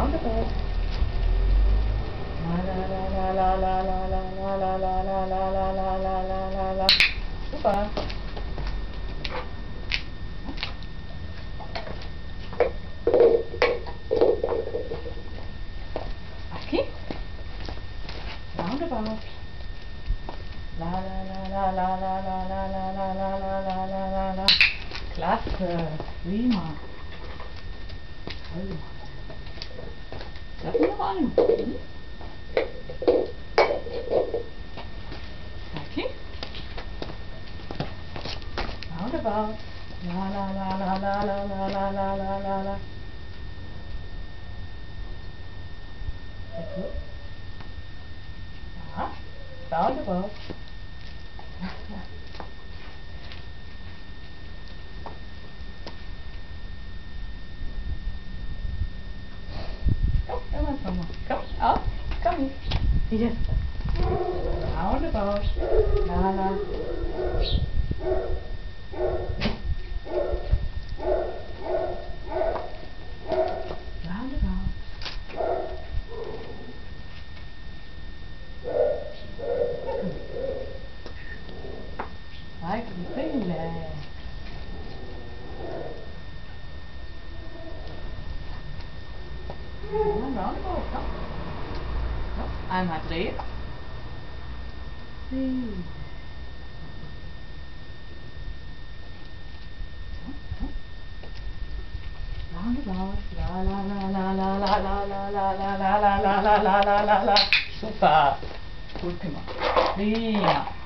Roundabout. La la la la la la la la la la la la la la la la la la. Super. Okay. Roundabout. La la la la la la la la la la la la la la la la. Klasse. Prima. Toll gemacht. Lass mich noch ein. Okay. Roundabout. La la la la la la la la la la la la. Sehr gut. Ja. Roundabout. Komm, nochmal. Komm, auf. Komm hier. Hier. Roundabout. La la. Roundabout. Like Brille. Roundabout, komm. Komm. Einmal drehen. Roundabout. La la la la la la la la la la la la la la la la la. Super. Gut gemacht. Prima.